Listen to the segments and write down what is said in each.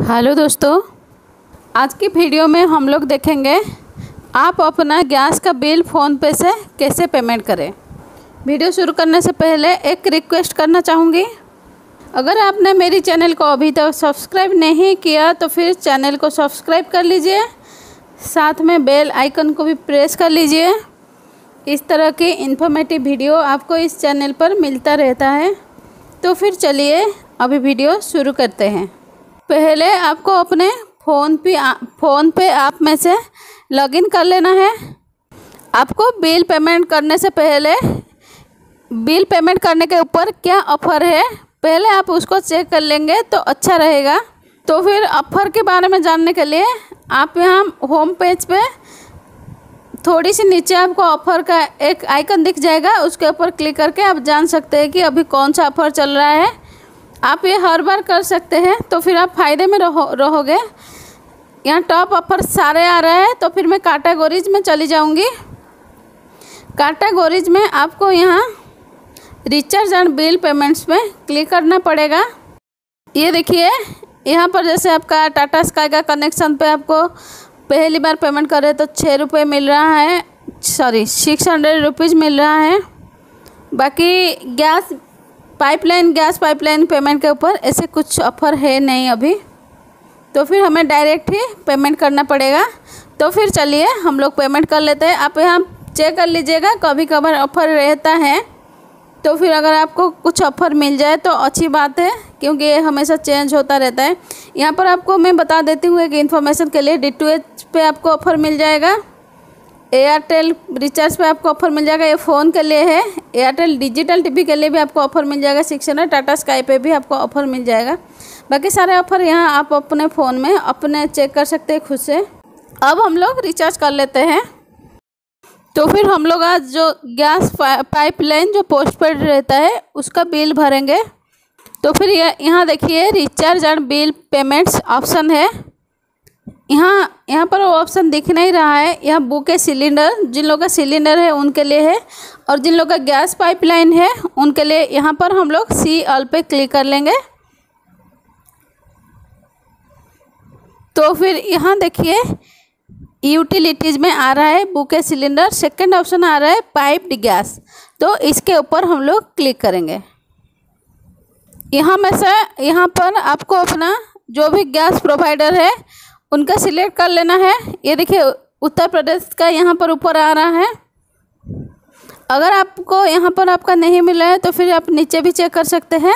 Hello दोस्तों, आज की वीडियो में हम लोग देखेंगे आप अपना गैस का बिल फ़ोनपे से कैसे पेमेंट करें। वीडियो शुरू करने से पहले एक रिक्वेस्ट करना चाहूँगी, अगर आपने मेरी चैनल को अभी तक सब्सक्राइब नहीं किया तो फिर चैनल को सब्सक्राइब कर लीजिए, साथ में बेल आइकन को भी प्रेस कर लीजिए। इस तरह की इन्फॉर्मेटिव वीडियो आपको इस चैनल पर मिलता रहता है। तो फिर चलिए अभी वीडियो शुरू करते हैं। पहले आपको अपने फ़ोनपे ऐप में से लॉगिन कर लेना है। आपको बिल पेमेंट करने से पहले बिल पेमेंट करने के ऊपर क्या ऑफ़र है पहले आप उसको चेक कर लेंगे तो अच्छा रहेगा। तो फिर ऑफ़र के बारे में जानने के लिए आप यहाँ होम पेज पे थोड़ी सी नीचे आपको ऑफ़र का एक आइकन दिख जाएगा, उसके ऊपर क्लिक करके आप जान सकते हैं कि अभी कौन सा ऑफ़र चल रहा है। आप ये हर बार कर सकते हैं तो फिर आप फ़ायदे में रहोगे। यहाँ टॉप ऑफ़र सारे आ रहा है तो फिर मैं कैटेगरीज में चली जाऊँगी। कैटेगरीज में आपको यहाँ रिचार्ज एंड बिल पेमेंट्स में क्लिक करना पड़ेगा। ये देखिए यहाँ पर जैसे आपका टाटा स्काई का कनेक्शन पे आपको पहली बार पेमेंट करें तो 6 रुपये मिल रहा है, 600 रुपीज़ मिल रहा है। बाकी गैस पाइपलाइन पेमेंट के ऊपर ऐसे कुछ ऑफ़र है नहीं अभी, तो फिर हमें डायरेक्ट ही पेमेंट करना पड़ेगा। तो फिर चलिए हम लोग पेमेंट कर लेते हैं। आप यहाँ चेक कर लीजिएगा, कभी कभार ऑफ़र रहता है तो फिर अगर आपको कुछ ऑफ़र मिल जाए तो अच्छी बात है, क्योंकि ये हमेशा चेंज होता रहता है। यहाँ पर आपको मैं बता देती हूँ कि इन्फॉर्मेशन के लिए DTH पे आपको ऑफ़र मिल जाएगा, एयरटेल रिचार्ज पे आपको ऑफ़र मिल जाएगा, ये फ़ोन के लिए है। एयरटेल डिजिटल टीवी के लिए भी आपको ऑफ़र मिल जाएगा 600। टाटा स्काई पे भी आपको ऑफ़र मिल जाएगा। बाकी सारे ऑफ़र यहाँ आप अपने फ़ोन में अपने चेक कर सकते हैं खुद से। अब हम लोग रिचार्ज कर लेते हैं। तो फिर हम लोग आज जो गैस पाइपलाइन जो पोस्टपेड रहता है उसका बिल भरेंगे। तो फिर यहाँ देखिए recharge and bill payments option है। यहाँ पर वो ऑप्शन दिख नहीं रहा है। यहाँ बुक ए सिलेंडर, जिन लोगों का सिलेंडर है उनके लिए है, और जिन लोगों का गैस पाइपलाइन है उनके लिए यहाँ पर हम लोग सी ऑल पे क्लिक कर लेंगे। तो फिर यहाँ देखिए यूटिलिटीज़ में आ रहा है book a cylinder, second option आ रहा है पाइप्ड गैस, तो इसके ऊपर हम लोग क्लिक करेंगे। यहाँ पर आपको अपना जो भी गैस प्रोवाइडर है उनका सिलेक्ट कर लेना है। ये देखिए उत्तर प्रदेश का यहाँ पर ऊपर आ रहा है। अगर आपको यहाँ पर आपका नहीं मिला है तो फिर आप नीचे भी चेक कर सकते हैं।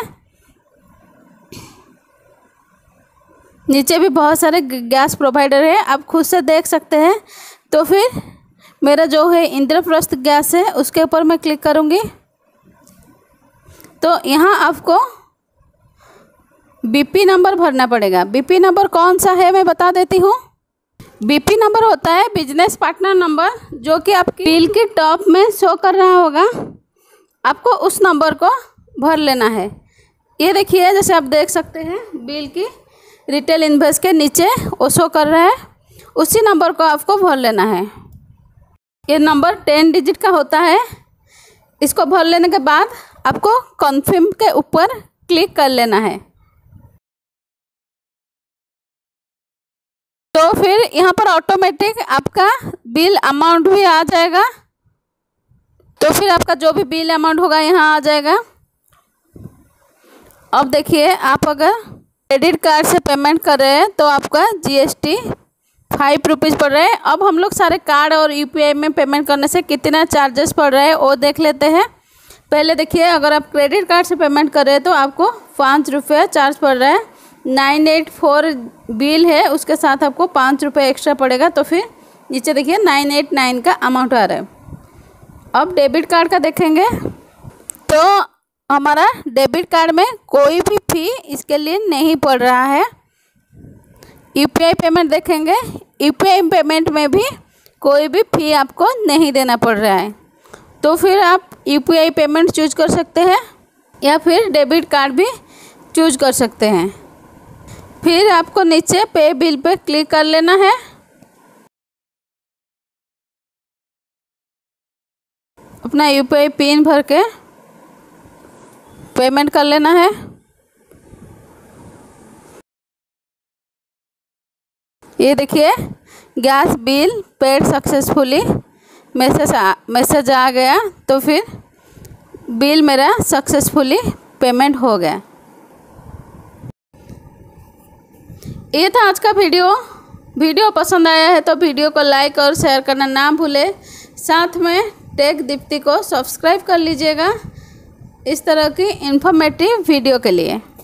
नीचे भी बहुत सारे गैस प्रोवाइडर है, आप खुद से देख सकते हैं। तो फिर मेरा जो है इंद्रप्रस्थ गैस है उसके ऊपर मैं क्लिक करूँगी। तो यहाँ आपको BP नंबर भरना पड़ेगा। BP नंबर कौन सा है मैं बता देती हूँ। BP नंबर होता है बिजनेस पार्टनर नंबर, जो कि आपकी बिल के टॉप में शो कर रहा होगा। आपको उस नंबर को भर लेना है। ये देखिए जैसे आप देख सकते हैं बिल की रिटेल इनवॉइस के नीचे वो शो कर रहा है, उसी नंबर को आपको भर लेना है। ये नंबर 10 डिजिट का होता है। इसको भर लेने के बाद आपको कन्फर्म के ऊपर क्लिक कर लेना है। तो फिर यहाँ पर ऑटोमेटिक आपका बिल अमाउंट भी आ जाएगा। तो फिर आपका जो भी बिल अमाउंट होगा यहाँ आ जाएगा। अब देखिए आप अगर क्रेडिट कार्ड से पेमेंट कर रहे हैं तो आपका GST 5 रुपीज़ पड़ रहा है। अब हम लोग सारे कार्ड और UPI में पेमेंट करने से कितना चार्जेस पड़ रहा है वो देख लेते हैं। पहले देखिए अगर आप क्रेडिट कार्ड से पेमेंट कर रहे हैं तो आपको 5 रुपये चार्ज पड़ रहा है। 984 बिल है, उसके साथ आपको 5 रुपये एक्स्ट्रा पड़ेगा। तो फिर नीचे देखिए 989 का अमाउंट आ रहा है। अब डेबिट कार्ड का देखेंगे तो हमारा डेबिट कार्ड में कोई भी फ़ी इसके लिए नहीं पड़ रहा है। UPI पेमेंट देखेंगे, UPI पेमेंट में भी कोई भी फ़ी आपको नहीं देना पड़ रहा है। तो फिर आप UPI पेमेंट चूज कर सकते हैं या फिर डेबिट कार्ड भी चूज कर सकते हैं। फिर आपको नीचे पे बिल पे क्लिक कर लेना है। अपना UPI पिन भर के पेमेंट कर लेना है। ये देखिए gas bill paid successfully message आ गया। तो फिर बिल मेरा सक्सेसफुली पेमेंट हो गया। ये था आज का वीडियो पसंद आया है तो वीडियो को लाइक और शेयर करना ना भूले। साथ में टेक दीप्ति को सब्सक्राइब कर लीजिएगा इस तरह की इन्फॉर्मेटिव वीडियो के लिए।